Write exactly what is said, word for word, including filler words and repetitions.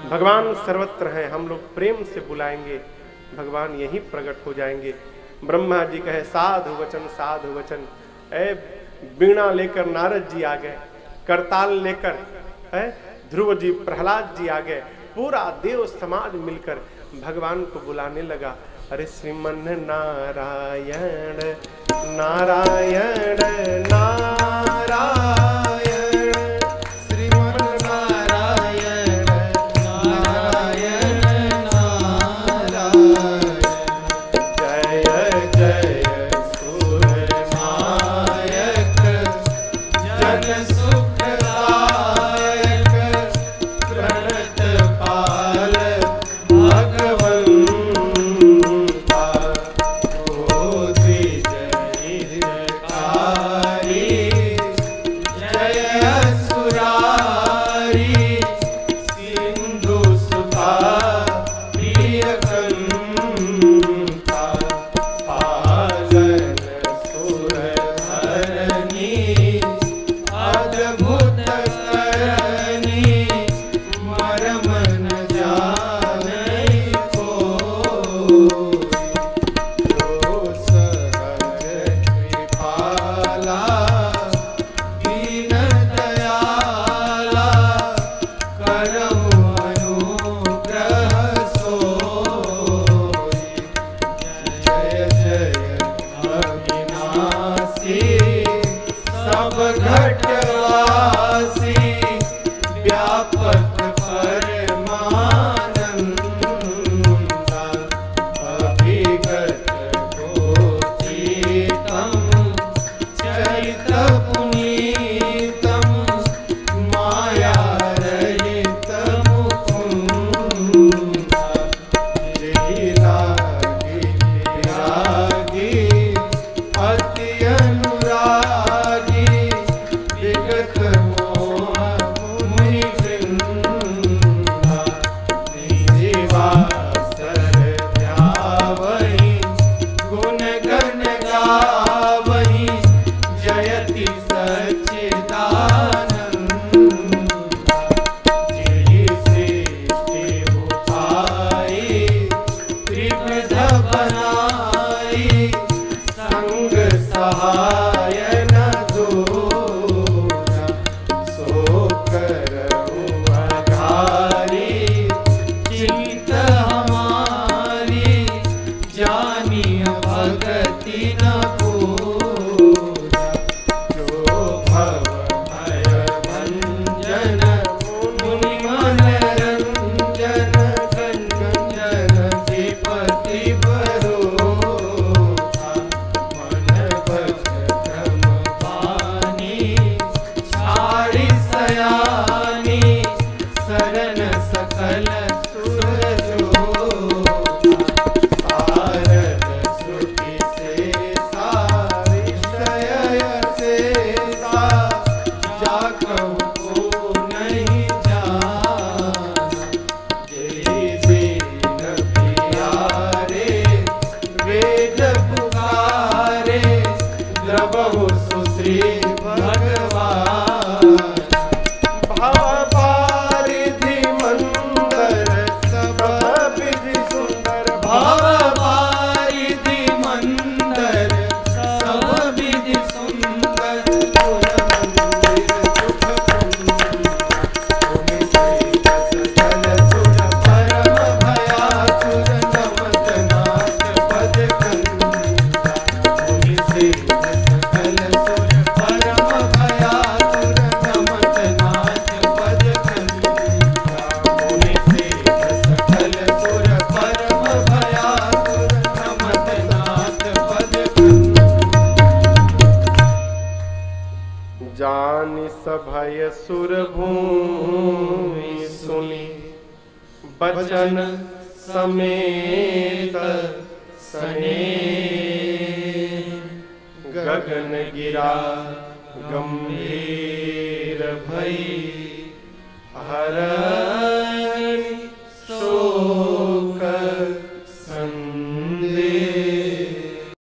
भगवान सर्वत्र हैं, हम लोग प्रेम से बुलाएंगे, भगवान यहीं प्रकट हो जाएंगे। ब्रह्मा जी कहे साधु वचन साधु वचन। ए वीणा लेकर नारद जी आ गए, करताल लेकर है ध्रुव जी प्रहलाद जी आ गए, पूरा देव समाज मिलकर भगवान को बुलाने लगा। अरे श्रीमन नारायण नारायण नारायण सभय सुर भूमि सुनी बचन समेत सने गगन गिरा गंभीर भई हर